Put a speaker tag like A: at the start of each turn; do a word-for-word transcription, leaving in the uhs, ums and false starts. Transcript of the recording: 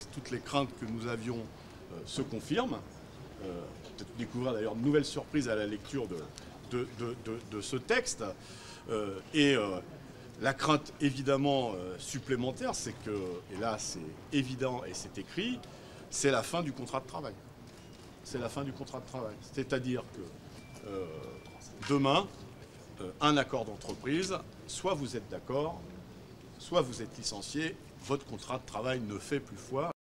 A: Toutes les craintes que nous avions euh, se confirment. Euh, peut-être découvrir d'ailleurs de nouvelles surprises à la lecture de, de, de, de, de ce texte. Euh, et euh, la crainte évidemment euh, supplémentaire, c'est que, et là c'est évident et c'est écrit, c'est la fin du contrat de travail. C'est la fin du contrat de travail. C'est-à-dire que euh, demain, euh, un accord d'entreprise, soit vous êtes d'accord, soit vous êtes licencié, votre contrat de travail ne fait plus foi.